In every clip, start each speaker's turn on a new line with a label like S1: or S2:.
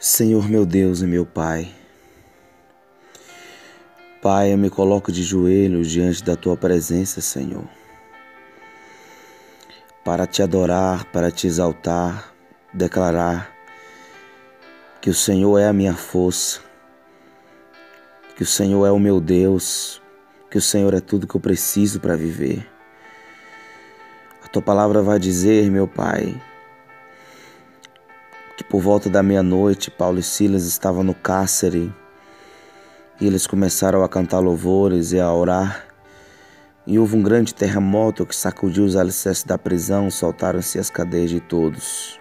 S1: Senhor meu Deus e meu Pai, Pai, eu me coloco de joelhos diante da Tua presença, Senhor, para Te adorar, para Te exaltar, declarar que o Senhor é a minha força, que o Senhor é o meu Deus, que o Senhor é tudo que eu preciso para viver. A Tua palavra vai dizer, meu Pai, que por volta da meia-noite Paulo e Silas estavam no cárcere e eles começaram a cantar louvores e a orar. E houve um grande terremoto que sacudiu os alicerces da prisão, soltaram-se as cadeias de todos.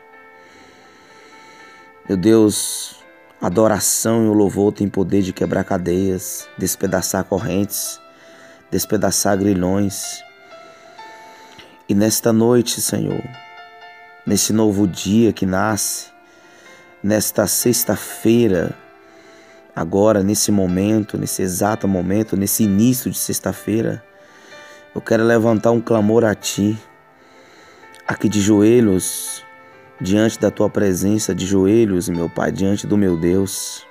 S1: Meu Deus, a adoração e o louvor têm poder de quebrar cadeias, despedaçar correntes, despedaçar grilhões. E nesta noite, Senhor, nesse novo dia que nasce, nesta sexta-feira, agora, nesse momento, nesse exato momento, nesse início de sexta-feira, eu quero levantar um clamor a Ti, aqui de joelhos, diante da Tua presença, de joelhos, meu Pai, diante do meu Deus.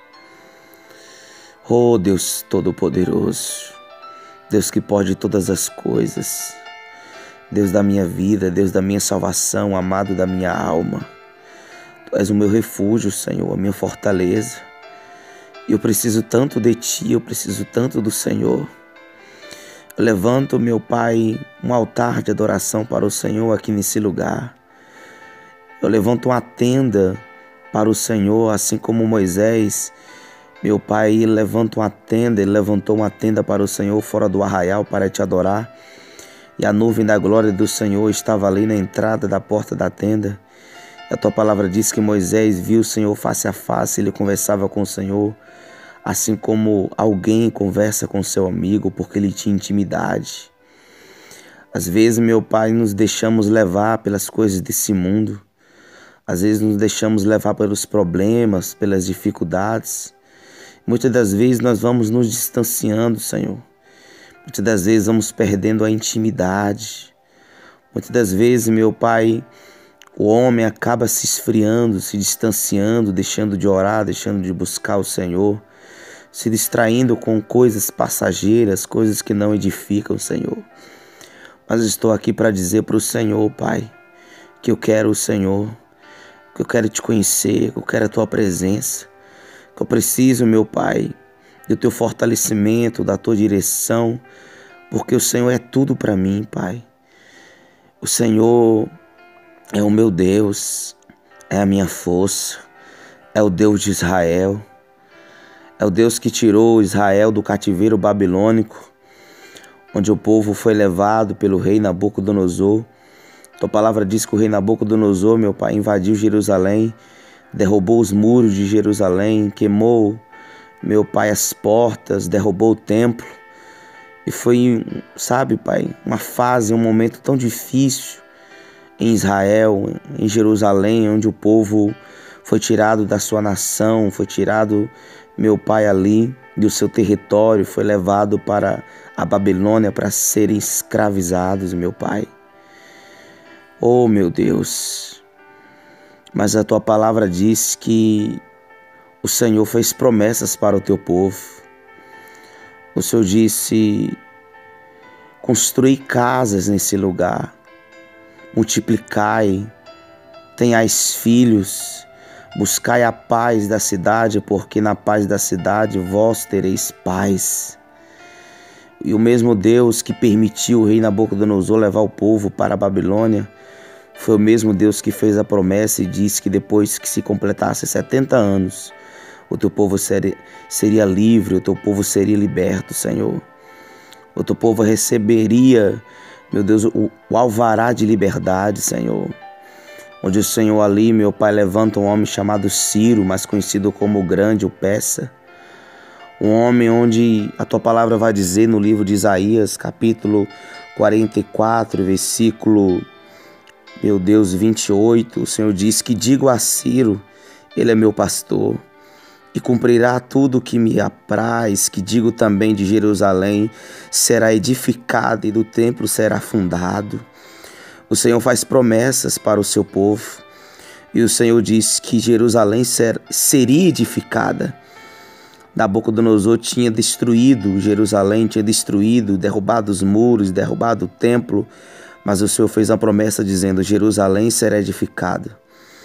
S1: Oh, Deus Todo-Poderoso, Deus que pode todas as coisas, Deus da minha vida, Deus da minha salvação, amado da minha alma. Tu és o meu refúgio, Senhor, a minha fortaleza. E eu preciso tanto de Ti, eu preciso tanto do Senhor. Eu levanto, meu Pai, um altar de adoração para o Senhor aqui nesse lugar. Eu levanto uma tenda para o Senhor, assim como Moisés, meu Pai, ele levantou uma tenda para o Senhor fora do arraial para Te adorar. E a nuvem da glória do Senhor estava ali na entrada da porta da tenda. E a Tua palavra diz que Moisés viu o Senhor face a face, ele conversava com o Senhor, assim como alguém conversa com seu amigo, porque ele tinha intimidade. Às vezes, meu Pai, nos deixamos levar pelas coisas desse mundo. Às vezes nos deixamos levar pelos problemas, pelas dificuldades. Muitas das vezes nós vamos nos distanciando, Senhor. Muitas das vezes vamos perdendo a intimidade. Muitas das vezes, meu Pai, o homem acaba se esfriando, se distanciando, deixando de orar, deixando de buscar o Senhor, se distraindo com coisas passageiras, coisas que não edificam, Senhor. Mas estou aqui para dizer para o Senhor, Pai, que eu quero o Senhor, que eu quero Te conhecer, que eu quero a Tua presença, que eu preciso, meu Pai, do Teu fortalecimento, da Tua direção, porque o Senhor é tudo para mim, Pai. O Senhor é o meu Deus, é a minha força, é o Deus de Israel. É o Deus que tirou Israel do cativeiro babilônico, onde o povo foi levado pelo rei Nabucodonosor. Tua palavra diz que o rei Nabucodonosor, meu Pai, invadiu Jerusalém, derrubou os muros de Jerusalém, queimou, meu Pai, as portas, derrubou o templo. E foi, sabe, Pai, uma fase, um momento tão difícil em Israel, em Jerusalém, onde o povo foi tirado da sua nação, foi tirado, meu Pai, ali do seu território, foi levado para a Babilônia para serem escravizados, meu Pai. Oh, meu Deus, mas a Tua palavra diz que o Senhor fez promessas para o Teu povo. O Senhor disse: construí casas nesse lugar, multiplicai, tenhais filhos, buscai a paz da cidade, porque na paz da cidade vós tereis paz. E o mesmo Deus que permitiu o rei Nabucodonosor levar o povo para a Babilônia, foi o mesmo Deus que fez a promessa e disse que depois que se completasse 70 anos, o Teu povo seria livre, o Teu povo seria liberto, Senhor. O Teu povo receberia, meu Deus, o alvará de liberdade, Senhor. Onde o Senhor ali, meu Pai, levanta um homem chamado Ciro, mais conhecido como o Grande, o Persa. Um homem onde a Tua palavra vai dizer no livro de Isaías, capítulo 44, versículo, meu Deus, 28. O Senhor diz que digo a Ciro, ele é meu pastor, e cumprirá tudo o que me apraz, que digo também de Jerusalém, será edificada e do templo será fundado. O Senhor faz promessas para o seu povo. E o Senhor disse que Jerusalém seria edificada. Nabucodonosor tinha destruído Jerusalém, tinha destruído, derrubado os muros, derrubado o templo, mas o Senhor fez uma promessa dizendo: Jerusalém será edificada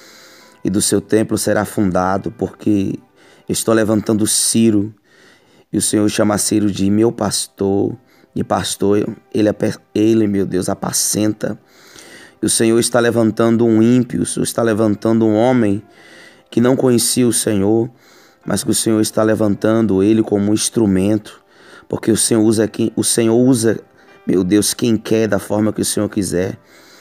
S1: e do seu templo será fundado, porque estou levantando Ciro, e o Senhor chama Ciro de meu pastor, e pastor, ele, meu Deus, apacenta. E o Senhor está levantando um ímpio, o Senhor está levantando um homem que não conhecia o Senhor, mas que o Senhor está levantando ele como um instrumento, porque o Senhor usa, meu Deus, quem quer da forma que o Senhor quiser.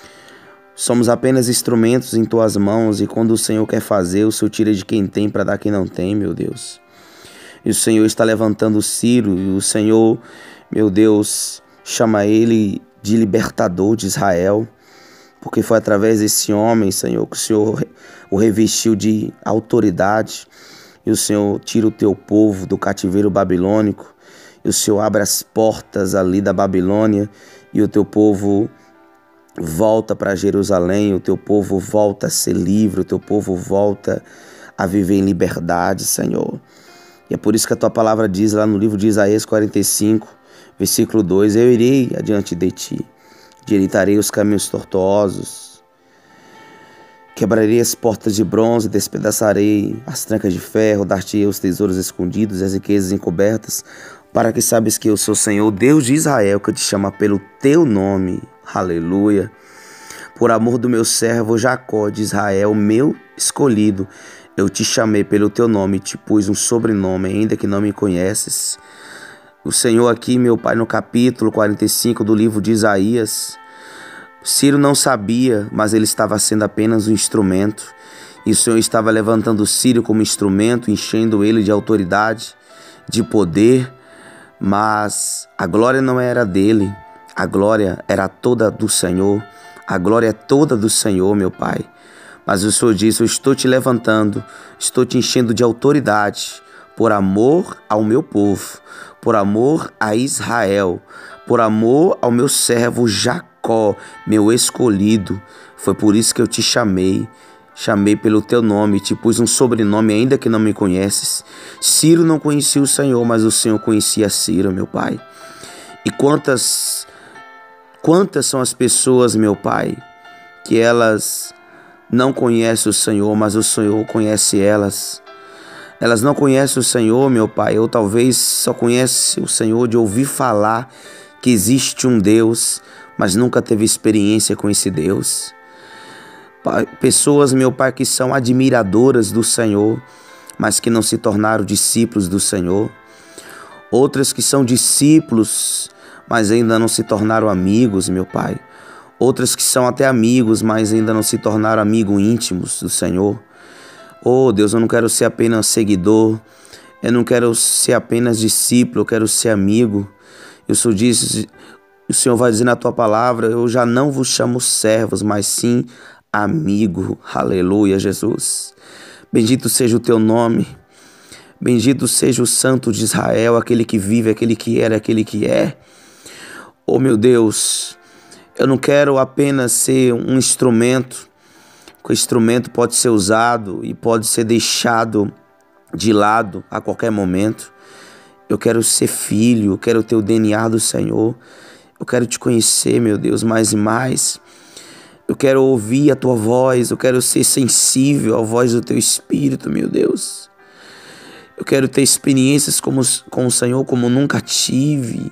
S1: Somos apenas instrumentos em tuas mãos, e quando o Senhor quer fazer, o Senhor tira de quem tem para dar a quem não tem, meu Deus. E o Senhor está levantando Ciro, e o Senhor, meu Deus, chama ele de libertador de Israel, porque foi através desse homem, Senhor, que o Senhor o revestiu de autoridade, e o Senhor tira o teu povo do cativeiro babilônico, e o Senhor abre as portas ali da Babilônia, e o teu povo volta para Jerusalém, o teu povo volta a ser livre, o teu povo volta a viver em liberdade, Senhor. E é por isso que a tua palavra diz lá no livro de Isaías 45, versículo 2, eu irei adiante de ti, direitarei os caminhos tortuosos, quebrarei as portas de bronze, despedaçarei as trancas de ferro, dar-te-ei os tesouros escondidos e as riquezas encobertas, para que sabes que eu sou o Senhor, Deus de Israel, que te chama pelo teu nome. Aleluia. Por amor do meu servo Jacó de Israel, meu escolhido, eu te chamei pelo teu nome e te pus um sobrenome, ainda que não me conheces. O Senhor aqui, meu Pai, no capítulo 45 do livro de Isaías, Ciro não sabia, mas ele estava sendo apenas um instrumento. E o Senhor estava levantando Ciro como instrumento, enchendo ele de autoridade, de poder, mas a glória não era dele. A glória era toda do Senhor. A glória é toda do Senhor, meu Pai. Mas o Senhor disse, eu estou te levantando, estou te enchendo de autoridade, por amor ao meu povo, por amor a Israel, por amor ao meu servo Jacó, meu escolhido. Foi por isso que eu te chamei pelo teu nome, te pus um sobrenome, ainda que não me conheces. Ciro não conhecia o Senhor, mas o Senhor conhecia Ciro, meu Pai. E quantas são as pessoas, meu Pai, que elas não conhecem o Senhor, mas o Senhor conhece elas. Elas não conhecem o Senhor, meu Pai, ou talvez só conhecem o Senhor de ouvir falar que existe um Deus, mas nunca teve experiência com esse Deus. Pessoas, meu Pai, que são admiradoras do Senhor, mas que não se tornaram discípulos do Senhor. Outras que são discípulos, mas ainda não se tornaram amigos, meu Pai. Outras que são até amigos, mas ainda não se tornaram amigos íntimos do Senhor. Oh, Deus, eu não quero ser apenas seguidor, eu não quero ser apenas discípulo, eu quero ser amigo. O Senhor vai dizer na tua palavra, eu já não vos chamo servos, mas sim amigo. Aleluia, Jesus. Bendito seja o teu nome. Bendito seja o Santo de Israel, aquele que vive, aquele que era, aquele que é. Oh, meu Deus, eu não quero apenas ser um instrumento. O instrumento pode ser usado e pode ser deixado de lado a qualquer momento. Eu quero ser filho, eu quero ter o DNA do Senhor. Eu quero te conhecer, meu Deus, mais e mais. Eu quero ouvir a tua voz, eu quero ser sensível à voz do teu Espírito, meu Deus. Eu quero ter experiências com o Senhor como nunca tive.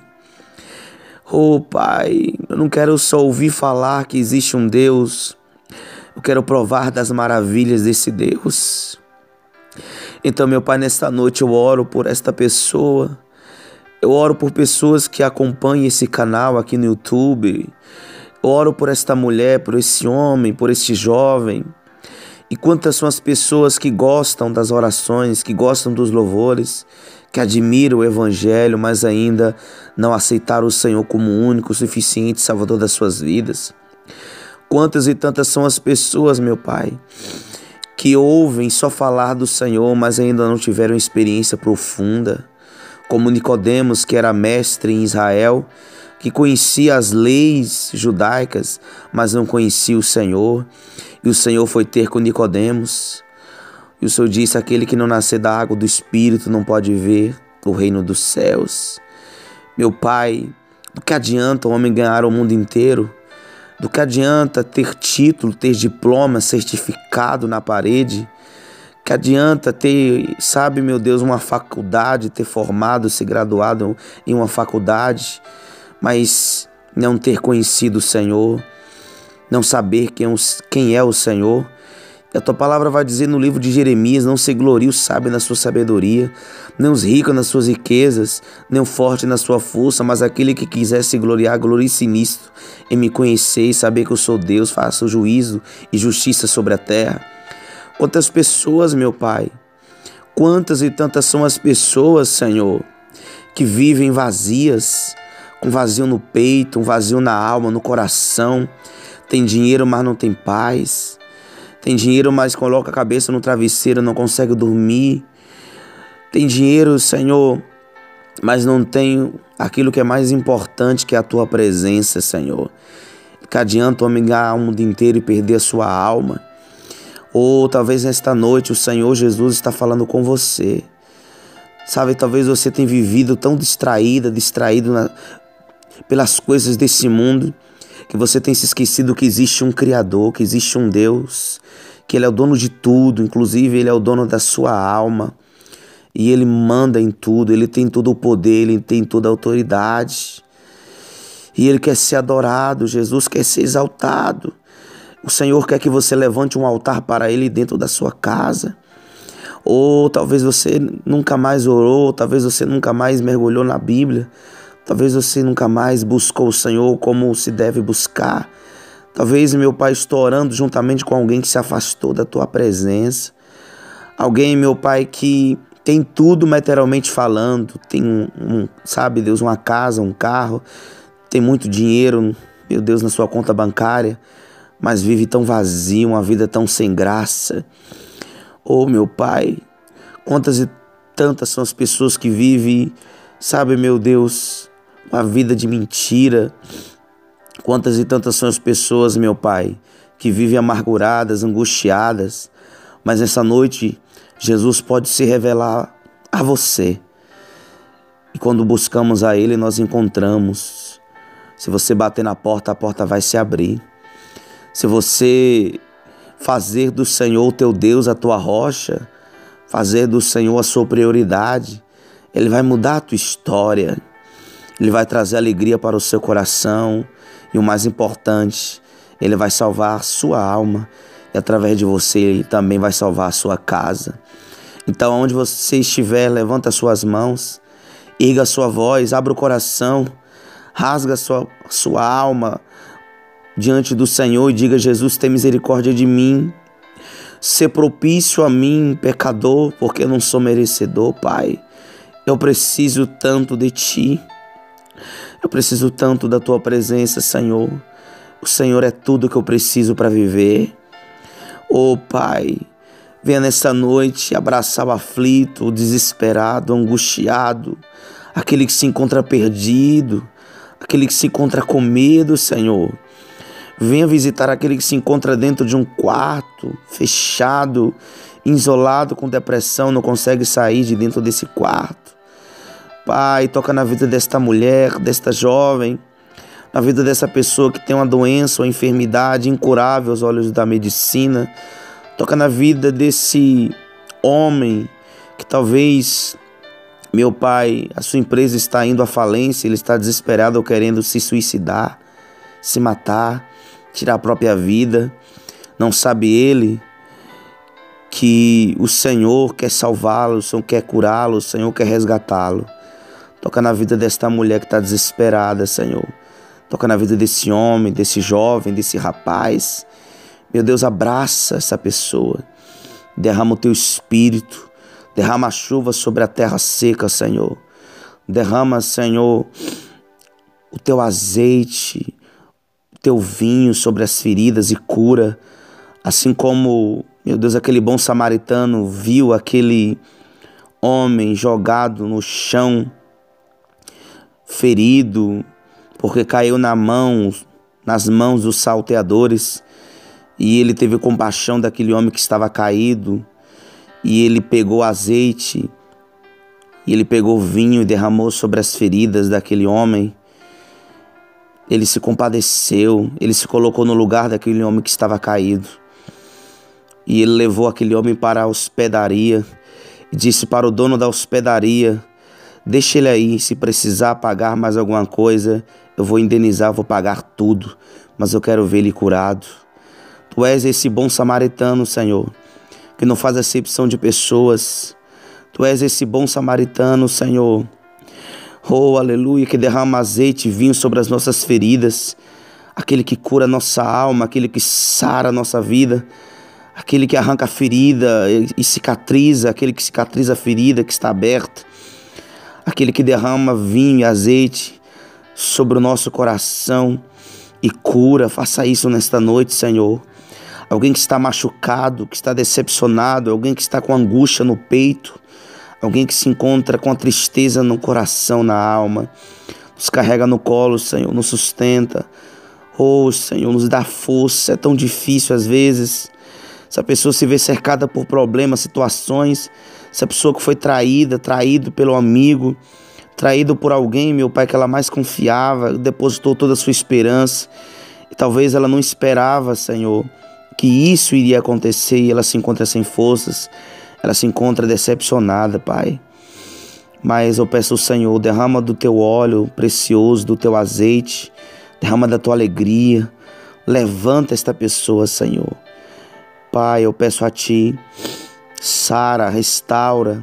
S1: Oh, Pai, eu não quero só ouvir falar que existe um Deus. Eu quero provar das maravilhas desse Deus. Então, meu Pai, nesta noite eu oro por esta pessoa. Eu oro por pessoas que acompanham esse canal aqui no YouTube. Eu oro por esta mulher, por esse homem, por este jovem. E quantas são as pessoas que gostam das orações, que gostam dos louvores, que admiram o Evangelho, mas ainda não aceitaram o Senhor como o único, suficiente Salvador das suas vidas. Quantas e tantas são as pessoas, meu Pai, que ouvem só falar do Senhor, mas ainda não tiveram experiência profunda, como Nicodemos, que era mestre em Israel, que conhecia as leis judaicas, mas não conhecia o Senhor. E o Senhor foi ter com Nicodemos. E o Senhor disse: aquele que não nascer da água do Espírito não pode ver o reino dos céus. Meu Pai, do que adianta o homem ganhar o mundo inteiro? Do que adianta ter título, ter diploma, certificado na parede? Que adianta ter, sabe, meu Deus, uma faculdade, ter formado, se graduado em uma faculdade, mas não ter conhecido o Senhor, não saber quem é o Senhor? E a tua palavra vai dizer no livro de Jeremias: não se glorie o sábio na sua sabedoria, nem os ricos nas suas riquezas, nem o forte na sua força, mas aquele que quiser se gloriar, glorie-se nisto, em me conhecer e saber que eu sou Deus, faço juízo e justiça sobre a terra. Quantas pessoas, meu Pai, quantas e tantas são as pessoas, Senhor, que vivem vazias, com vazio no peito, um vazio na alma, no coração. Tem dinheiro, mas não tem paz. Tem dinheiro, mas coloca a cabeça no travesseiro, não consegue dormir. Tem dinheiro, Senhor, mas não tem aquilo que é mais importante, que é a tua presença, Senhor. Que adianta o homem ganhar o mundo inteiro e perder a sua alma? Ou talvez nesta noite o Senhor Jesus está falando com você. Sabe, talvez você tenha vivido tão distraído pelas coisas desse mundo, que você tem se esquecido que existe um Criador, que existe um Deus, que Ele é o dono de tudo, inclusive Ele é o dono da sua alma. E Ele manda em tudo, Ele tem todo o poder, Ele tem toda a autoridade. E Ele quer ser adorado, Jesus quer ser exaltado. O Senhor quer que você levante um altar para Ele dentro da sua casa. Ou talvez você nunca mais orou, talvez você nunca mais mergulhou na Bíblia. Talvez você nunca mais buscou o Senhor como se deve buscar. Talvez, meu Pai, estou orando juntamente com alguém que se afastou da tua presença. Alguém, meu Pai, que tem tudo materialmente falando. Tem sabe, Deus, uma casa, um carro. Tem muito dinheiro, meu Deus, na sua conta bancária. Mas vive tão vazio, uma vida tão sem graça. Oh, meu Pai, quantas e tantas são as pessoas que vivem, sabe, meu Deus, uma vida de mentira. Quantas e tantas são as pessoas, meu Pai, que vivem amarguradas, angustiadas. Mas nessa noite, Jesus pode se revelar a você. E quando buscamos a Ele, nós encontramos. Se você bater na porta, a porta vai se abrir. Se você fazer do Senhor teu Deus a tua rocha, fazer do Senhor a sua prioridade, Ele vai mudar a tua história. Ele vai trazer alegria para o seu coração. E o mais importante, Ele vai salvar a sua alma. E através de você, Ele também vai salvar a sua casa. Então, onde você estiver, levanta as suas mãos, erga a sua voz, abra o coração, rasga a sua alma diante do Senhor e diga: Jesus, tem misericórdia de mim. Ser propício a mim, pecador, porque eu não sou merecedor, Pai. Eu preciso tanto de Ti. Eu preciso tanto da Tua presença, Senhor. O Senhor é tudo que eu preciso para viver. Oh, Pai, venha nessa noite abraçar o aflito, o desesperado, o angustiado, aquele que se encontra perdido, aquele que se encontra com medo, Senhor. Venha visitar aquele que se encontra dentro de um quarto, fechado, isolado, com depressão, não consegue sair de dentro desse quarto. Pai, toca na vida desta mulher, desta jovem, na vida dessa pessoa que tem uma doença ou enfermidade incurável aos olhos da medicina. Toca na vida desse homem que talvez, meu Pai, a sua empresa está indo à falência, ele está desesperado ou querendo se suicidar, se matar, tirar a própria vida. Não sabe ele que o Senhor quer salvá-lo, o Senhor quer curá-lo, o Senhor quer resgatá-lo. Toca na vida desta mulher que está desesperada, Senhor. Toca na vida desse homem, desse jovem, desse rapaz. Meu Deus, abraça essa pessoa. Derrama o teu espírito. Derrama a chuva sobre a terra seca, Senhor. Derrama, Senhor, o teu azeite, teu vinho sobre as feridas e cura, assim como, meu Deus, aquele bom samaritano viu aquele homem jogado no chão, ferido, porque caiu nas mãos dos salteadores, E ele teve compaixão daquele homem que estava caído. E ele pegou azeite, e ele pegou vinho e derramou sobre as feridas daquele homem. Ele se compadeceu, ele se colocou no lugar daquele homem que estava caído. E ele levou aquele homem para a hospedaria e disse para o dono da hospedaria: deixa ele aí, se precisar pagar mais alguma coisa, eu vou indenizar, eu vou pagar tudo, mas eu quero ver ele curado. Tu és esse bom samaritano, Senhor, que não faz acepção de pessoas. Tu és esse bom samaritano, Senhor, oh, aleluia, que derrama azeite e vinho sobre as nossas feridas, aquele que cura a nossa alma, aquele que sara a nossa vida, aquele que arranca a ferida e cicatriza, aquele que cicatriza a ferida que está aberta, aquele que derrama vinho e azeite sobre o nosso coração e cura. Faça isso nesta noite, Senhor. Alguém que está machucado, que está decepcionado, alguém que está com angústia no peito, alguém que se encontra com a tristeza no coração, na alma, nos carrega no colo, Senhor, nos sustenta. Oh, Senhor, nos dá força. É tão difícil às vezes. Se a pessoa se vê cercada por problemas, situações, se a pessoa que foi traído pelo amigo, traído por alguém, meu Pai, que ela mais confiava, depositou toda a sua esperança, e talvez ela não esperava, Senhor, que isso iria acontecer, e ela se encontra sem forças, ela se encontra decepcionada, Pai. Mas eu peço ao Senhor, derrama do teu óleo precioso, do teu azeite, derrama da tua alegria, levanta esta pessoa, Senhor. Pai, eu peço a Ti, sara, restaura,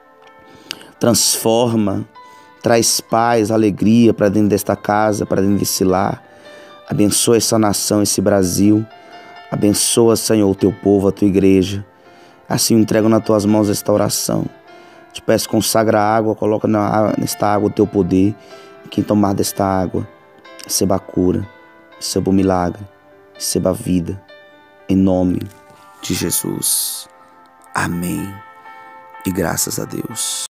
S1: transforma, traz paz, alegria para dentro desta casa, para dentro desse lar. Abençoa essa nação, esse Brasil. Abençoa, Senhor, o teu povo, a tua igreja. Assim eu entrego nas tuas mãos esta oração. Te peço, consagra a água, coloca nesta água o teu poder. E quem tomar desta água, receba a cura, receba o milagre, receba a vida. Em nome de Jesus. Amém. E graças a Deus.